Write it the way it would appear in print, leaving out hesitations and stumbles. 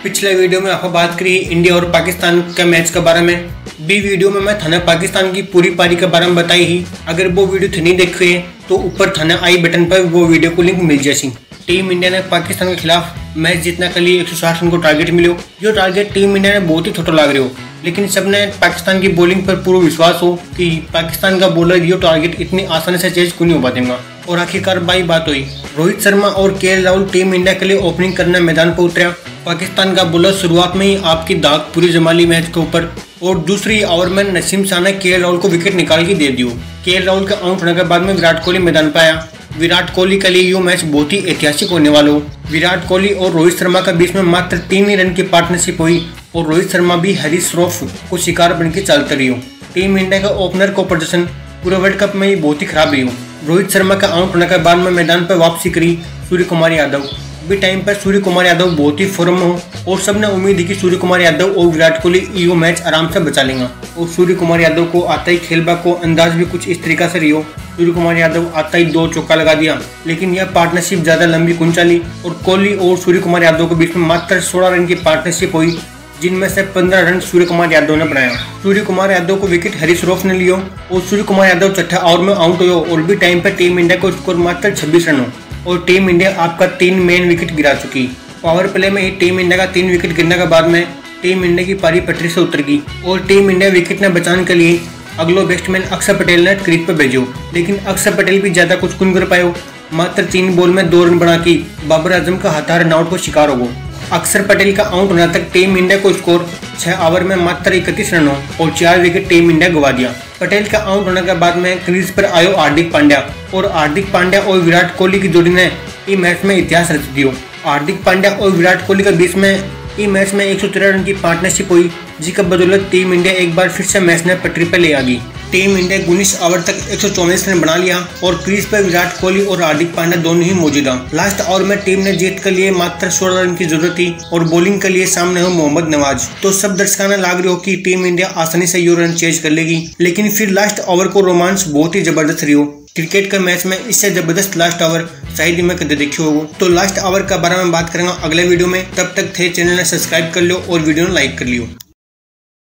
पिछले वीडियो में आपको बात करी इंडिया और पाकिस्तान के मैच के बारे में। बी वीडियो में मैं थाने पाकिस्तान की पूरी पारी के बारे में बताई ही। अगर वो वीडियो थे नहीं देखे तो ऊपर थाने आई बटन पर वो वीडियो को लिंक मिल जाएगी। टीम इंडिया ने पाकिस्तान के खिलाफ मैच जीतने के लिए 160 रन को टारगेट मिलो। जो टारगेट टीम इंडिया ने बहुत ही छोटा लग रही हो, लेकिन सबने पाकिस्तान की बॉलिंग पर पूरा विश्वास हो कि पाकिस्तान का बॉलर ये टारगेट इतनी आसानी से चेज क्यों नहीं हो पातेगा। और आखिरकार भाई बात हुई, रोहित शर्मा और केएल राहुल टीम इंडिया के लिए ओपनिंग करने मैदान पर उतरा। पाकिस्तान का बॉलर शुरुआत में ही आपकी दाग पूरी जमा ली मैच के ऊपर, और दूसरी ओवर में नसीम शाह ने केएल राहुल को विकेट निकाल के दे दियो। केएल राहुल के आउट होने के बाद में विराट कोहली मैदान पर आया। विराट कोहली के लिए ये मैच बहुत ही ऐतिहासिक होने वाला हो। विराट कोहली और रोहित शर्मा के बीच में मात्र 3 ही रन की पार्टनरशिप हुई और रोहित शर्मा भी हरीश श्रॉफ को शिकार बन के चलते रही हो। टीम इंडिया का ओपनर को प्रदर्शन पूरे वर्ल्ड कप में ही बहुत ही खराब रही हो। रोहित शर्मा का आउट होने के बाद में मैदान पर वापसी करी सूर्य कुमार यादव। भी टाइम पर सूर्य कुमार यादव बहुत ही फॉर्म हो और सबने उम्मीद है कि सूर्य कुमार यादव और विराट कोहली ये मैच आराम से बचा लेंगे। और सूर्य कुमार यादव को आता ही खेलबा को अंदाज भी कुछ इस तरीका से रही हो। सूर्य कुमार यादव आता ही 2 चौका लगा दिया, लेकिन यह पार्टनरशिप ज्यादा लंबी कौन चली और कोहली और सूर्य कुमार यादव के बीच में मात्र 16 रन की पार्टनरशिप हुई, जिनमें से 15 रन सूर्य कुमार यादव ने बनाया। सूर्य कुमार यादव को विकेट हरीश श्रॉफ ने लियो और सूर्य कुमार यादव छठा ओवर में आउट हो और भी टाइम पर टीम इंडिया को स्कोर मात्र 26 रन हो और टीम इंडिया आपका 3 मेन विकेट गिरा चुकी। पावर प्ले में ही टीम इंडिया का 3 विकेट गिरने के बाद में टीम इंडिया की पारी पटरी से उतर गई और टीम इंडिया विकेट ने बचाने के लिए अगलो बैट्समैन अक्षर पटेल ने क्रीज पर भेजो, लेकिन अक्षर पटेल भी ज्यादा कुछ कुन कर पायो। मात्र 3 बॉल में 2 रन बना के बाबर आजम का हाथा रनआउट को शिकार हो गया। अक्षर पटेल का आउट होने तक टीम इंडिया को स्कोर 6 ओवर में मात्र 31 रन हो और 4 विकेट टीम इंडिया गवा दिया। पटेल का आउट होने के बाद में क्रीज पर आयो हार्दिक पांड्या और हार्दिक पांड्या और विराट कोहली की जोड़ी ने इस मैच में इतिहास रच दियो। हार्दिक पांड्या और विराट कोहली के बीच में इस मैच में 113 रन की पार्टनरशिप हुई, जिसका बदौलत टीम इंडिया एक बार फिर से मैच ने पटरी पर ले आ गई। टीम इंडिया 19 ओवर तक 144 रन बना लिया और क्रीज पर विराट कोहली और हार्दिक पांड्या दोनों ही मौजूद हैं। लास्ट ओवर में टीम ने जीत के लिए मात्र 16 रन की जरूरत थी और बॉलिंग के लिए सामने हो मोहम्मद नवाज। तो सब दर्शकों ने लाग रही हो कि टीम इंडिया आसानी से ये रन चेज कर लेगी, लेकिन फिर लास्ट ओवर को रोमांस बहुत ही जबरदस्त रही हो। क्रिकेट के मैच में इससे जबरदस्त लास्ट ओवर शायद ही मैं कदे देखी होगा। तो लास्ट ओवर का बारे में बात करेंगे अगले वीडियो में। तब तक थे चैनल ने सब्सक्राइब कर लो और वीडियो ने लाइक कर लियो।